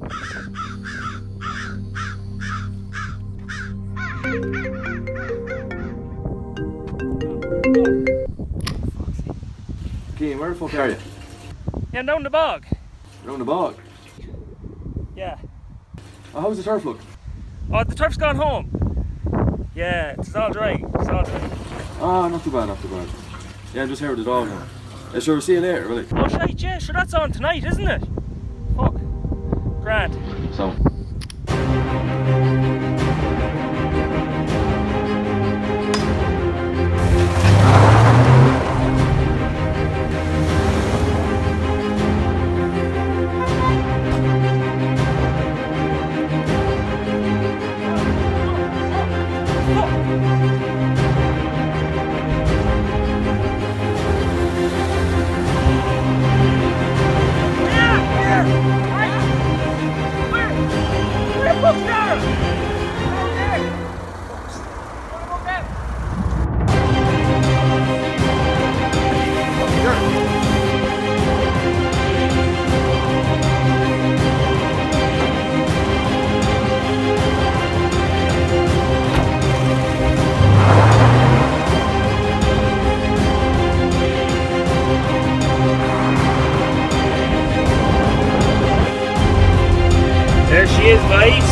Okay, where the fuck are you? Yeah, I'm down the bog. Around the bog? Yeah. Oh, how's the turf look? Oh, the turf's gone home. Yeah, it's all dry. It's all dry. Ah, not too bad, not too bad. Yeah, I'm just here with the dog now. Yeah, sure, we'll see you later, really. Oh, shite, yeah, sure, that's on tonight, isn't it? Fuck. Grand. So. There she is, mate.